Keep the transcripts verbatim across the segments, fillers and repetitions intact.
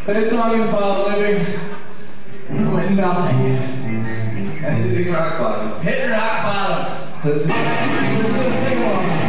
This song is about living with nothing. And hitting rock bottom. Hitting rock bottom. This is a sing along.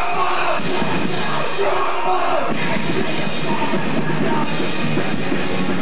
Rock bottom!